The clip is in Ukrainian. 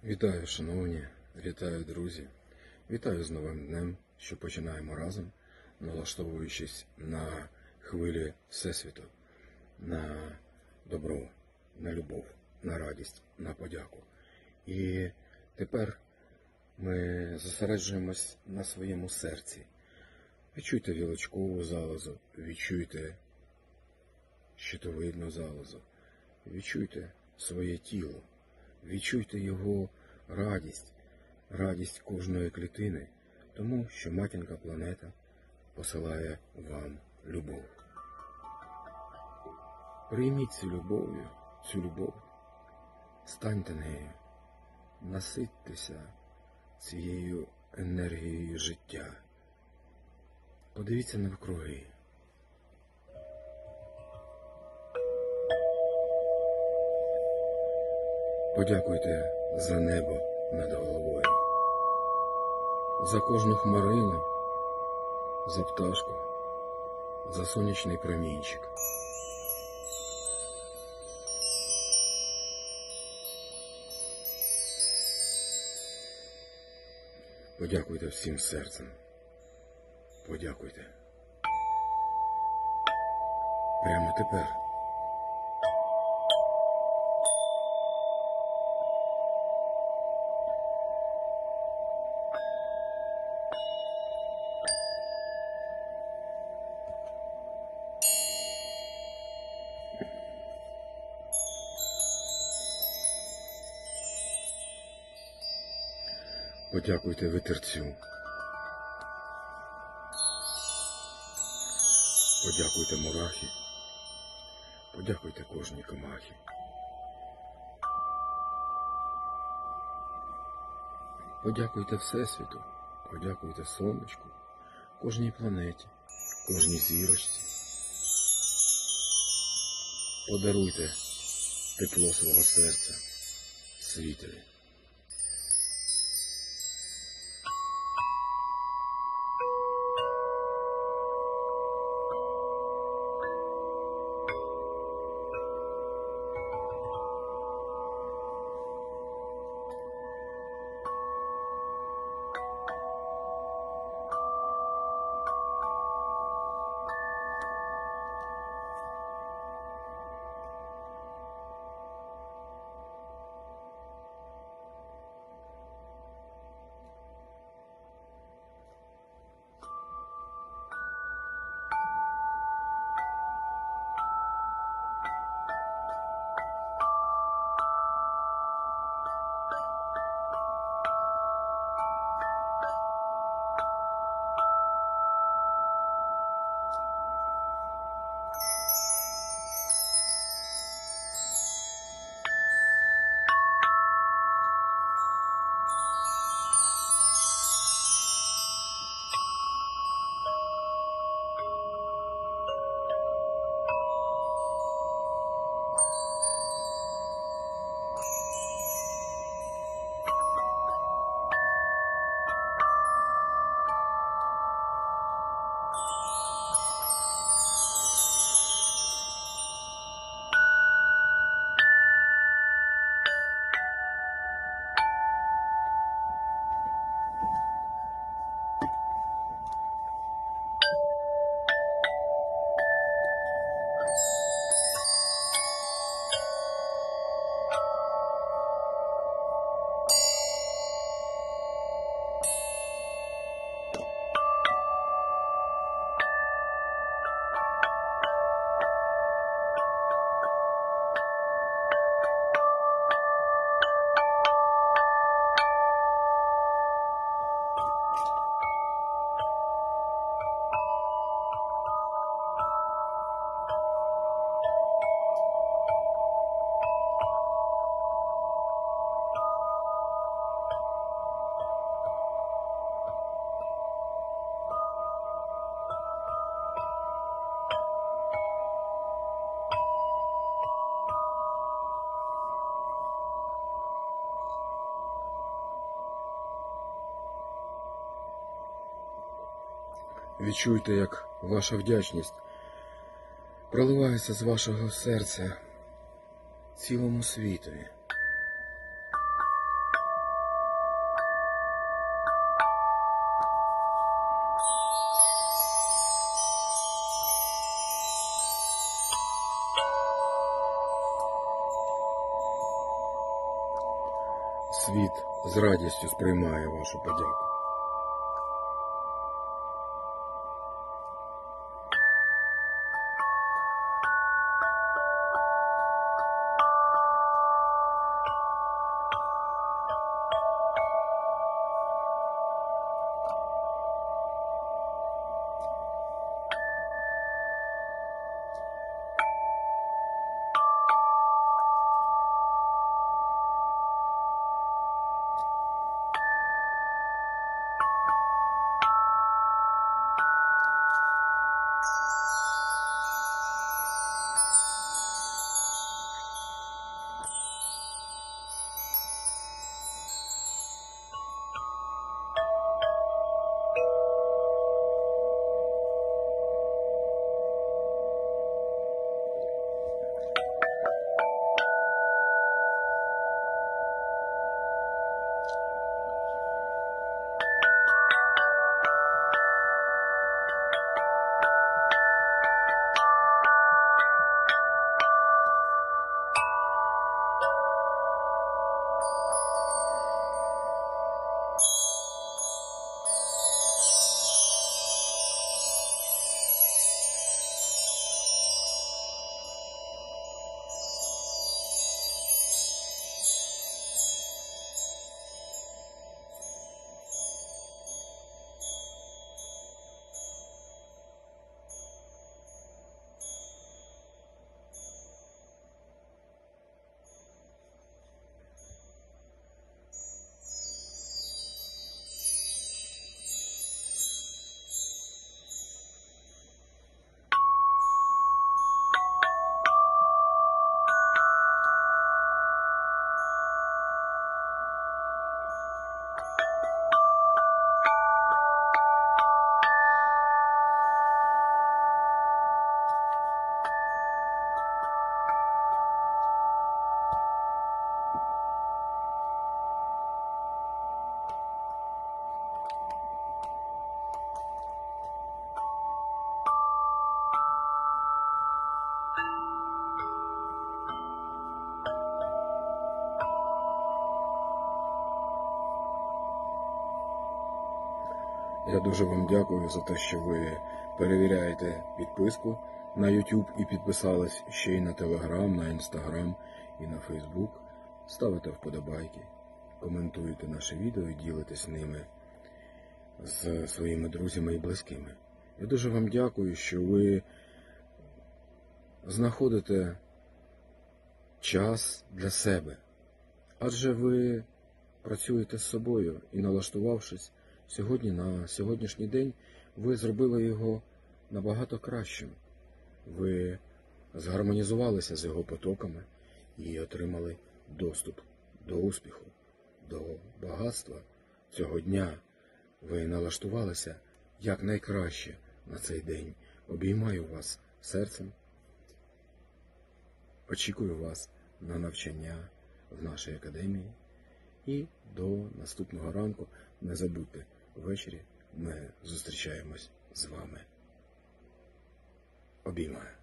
Вітаю, шановні, вітаю, друзі, вітаю з новим днем, що починаємо разом, налаштовуючись на хвилі Всесвіту, на добро, на любов, на радість, на подяку. І тепер ми зосереджуємось на своєму серці. Відчуйте вілочкову залозу, відчуйте щитовидну залозу, відчуйте своє тіло. Відчуйте його радість кожної клітини, тому що матінка планета посилає вам любов. Прийміть цю любов, станьте нею, наситьтеся цією енергією життя. Подивіться навкруги. Подякуйте за небо над головою, за кожну хмарину, за пташку, за сонячний промінчик. Подякуйте всім серцем. Подякуйте. Прямо тепер. Подякуйте вітерцю. Подякуйте мурахі. Подякуйте кожній комахі. Подякуйте Всесвіту. Подякуйте сонечку, кожній планеті, кожній зірочці. Подаруйте тепло свого серця світові. Відчуйте, як ваша вдячність проливається з вашого серця цілому світові. світ з радістю сприймає вашу подяку. Я дуже вам дякую за те, що ви перевіряєте підписку на YouTube і підписались ще й на Telegram, на Instagram і на Facebook. Ставите вподобайки, коментуєте наші відео і ділитесь ними з своїми друзями і близькими. Я дуже вам дякую, що ви знаходите час для себе. Адже ви працюєте з собою і, налаштувавшись сьогодні на сьогоднішній день, ви зробили його набагато кращим. Ви згармонізувалися з його потоками і отримали доступ до успіху, до багатства цього дня. Ви налаштувалися якнайкраще на цей день. Обіймаю вас серцем. Очікую вас на навчання в нашій академії. І до наступного ранку, не забудьте, ввечері ми зустрічаємось з вами. Обіймаю.